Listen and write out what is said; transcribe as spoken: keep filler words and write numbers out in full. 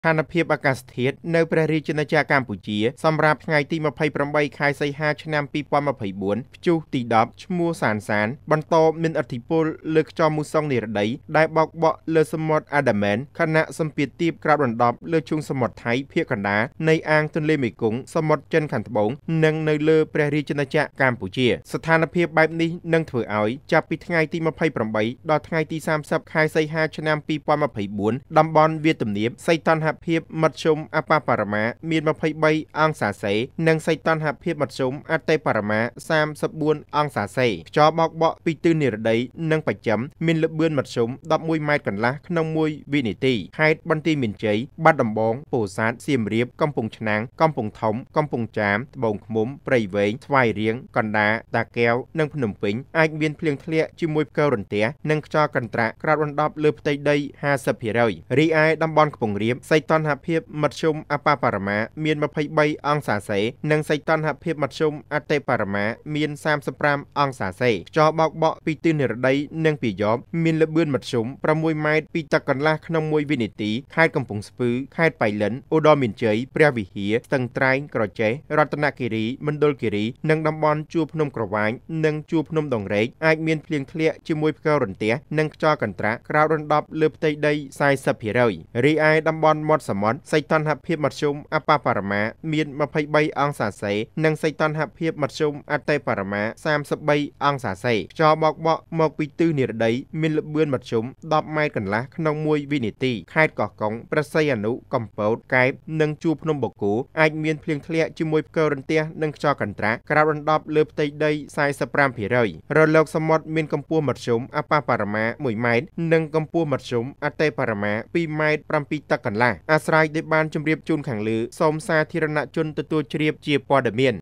ស្ថានភាពអាកាសធាតុនៅព្រះរាជាណាចក្រកម្ពុជាសម្រាប់ថ្ងៃទីម្ភៃប្រាំបីខែសីហាឆ្នាំពីរពាន់ម្ភៃបួនព្យុះទីដប់ឈ្មោះសានសានបន្តមានឥទ្ធិពលលើខ្យល់មូសុងនិរដីដែលបោកបក់លើសមុទ្រអាដាមែនខណៈសម្ពាធទាបក្រាបដណ្ដប់លើឈូងសមុទ្រថៃភាគកណ្ដាលនៃអាងទន្លេមេគង្គសមុទ្រចិនខាងត្បូងនិងនៅលើព្រះរាជាណាចក្រកម្ពុជាស្ថានភាពបែបនេះនឹងធ្វើឲ្យចាប់ពីថ្ងៃទីម្ភៃប្រាំបីដល់ថ្ងៃទីសាមសិបខែសីហាឆ្នាំពីរពាន់ម្ភៃបួនតំបន់វាលទំនាបសីតុណ្ហភាពមធ្យមអបបរមាមានម្ភៃបីអង្សាសេនិងសីតុណ្ហភាពមធ្យមអតិបរមាសាមសិបបួនអង្សាសេខ្យល់បោកបក់ពីទិសនិរដីនិងបច្ចឹមមានល្បឿនមធ្យមដប់មួយម៉ែត្រកន្លះក្នុងមួយវិនាទីខេត្តបន្ទាយមានជ័យបាត់ដំបងពោធិ៍សាត់សៀមរាបកំពង់ឆ្នាំងកំពង់ធំកំពង់ចាមត្បូងឃ្មុំព្រៃវែងស្វាយរៀងកណ្ដាលតាកែវនិងភ្នំពេញអាចមានភ្លៀងធ្លាក់ជាមួយផ្គររន្ទះនិងខ្យល់កន្ត្រាក់ក្រាបដណ្ដប់លើផ្ទៃដីห้าสิบភាគរយ រីឯតំបន់ខ្ពង់រាបសីតុណ្ហភាពមធ្យមអបបរមាមានម្ភៃបីអង្សាសេនិងសីតុណ្ហភាពមធ្យមអតិបរមាមានសាមសិបប្រាំអង្សាសេខ្យល់បោកបក់ពីទិសនិរដីនិងពីយ៉បមានល្បឿនមធ្យមប្រាំមួយម៉ែត្រពីទឹកកន្លះក្នុងមួយវិនាទីខេត្តកំពង់ស្ពឺខេត្តបៃលិនឧត្តរមានជ័យព្រះវិហារស្ទឹងត្រែងក្រចេះរតនគិរីមណ្ឌលគិរីនិងតំបន់ជួរភ្នំក្រវាញនិងជួរភ្នំដងរែកអាចមានភ្លៀងធ្លាក់ជាមួយផ្គររន្ទះនិងខ្យល់កន្ត្រាក់ក្រាបដណ្ដប់លើផ្ទៃដីសាយសិបភាគរយ រីឯតំបន់មាត់សមុទ្រសីតុណ្ហភាពមធ្យមអបបរមាមានម្ភៃបីអង្សាសេនិងសីតុណ្ហភាពមធ្យមអតិបរមាសាមសិបបីអង្សាសេខ្យល់បោកបក់មកពីទិសនិរដីមានល្បឿនមធ្យមដប់ម៉ែត្រកន្លះក្នុងមួយវិនាទីខេត្តកោះកុងព្រះសីហនុកំពតកែបនិងជួរភ្នំបូកគោអាចមានភ្លៀងធ្លាក់ជាមួយផ្គររន្ទះនិងខ្យល់កន្ត្រាក់ក្រាបដណ្ដប់លើផ្ទៃដីសាយសិបប្រាំភាគរយ រលកសមុទ្រមានកម្ពស់មធ្យមអបបរមាមួយម៉ែត្រនិងកម្ពស់មធ្យមអតិបរមាពីរម៉ែត្រប្រាំពីរទឹកកន្លះអាស្រ័យដោយបានជម្រាបជូនខាងលើសូមសាធារណជនទទួលជ្រាបជាព័ត៌មាន